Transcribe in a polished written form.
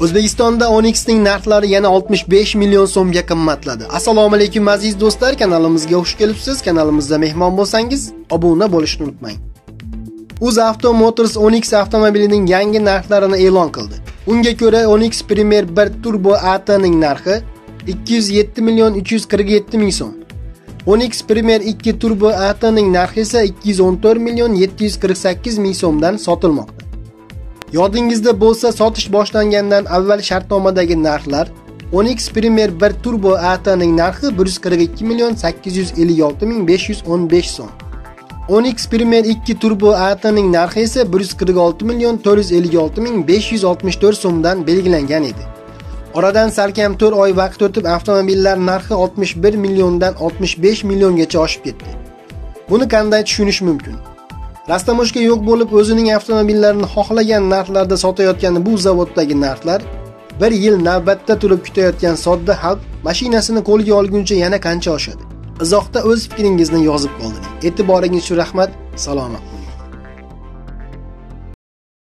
O'zbekistonda Onyx ning narxlari yana 65 million so'mga qimmatladi. Assalomu alaykum aziz do'stlar, kanalimizga xush kelibsiz. Kanalimizda mehmon bo'lsangiz, obuna bo'lishni unutmang. UzAuto Motors Onyx avtomobilining yangi narxlarini e'lon qildi. Unga ko'ra Onyx Premier 1 Turbo AT ning narxi 207 million 347 ming so'm. Onyx Premier 2 Turbo AT ning narxi esa 214 million 748 ming so'mdan sotilmoqda. Yodingizda bo'lsa, sotish boshlangandan avval shartnomadagi narxlar Onyx Premier 1 Turbo AT ning narxi 142 million 856 ming 515 so'm. Onyx Premier 2 Turbo AT ning narxi esa 146 million 456 ming 564 so'mdan belgilangan edi. Oradan salkam 4 oy vaqt o'tib avtomobillar narxi 61 milliondan 65 milliongacha oshib ketdi. Buni qanday tushunish mumkin? Rastamoshka yo'q bo'lib, o'zining avtomobillarini xohlagan narxlarda sotayotgan bu zavoddagi narxlar bir yil navbatda turib kutayotgan sodda xalq mashinasini qo'lga olguncha yana qancha oshadi? Izohda o'z fikringizni yozib qoldiring. E'tiboringiz uchun rahmat. Salomat bo'ling.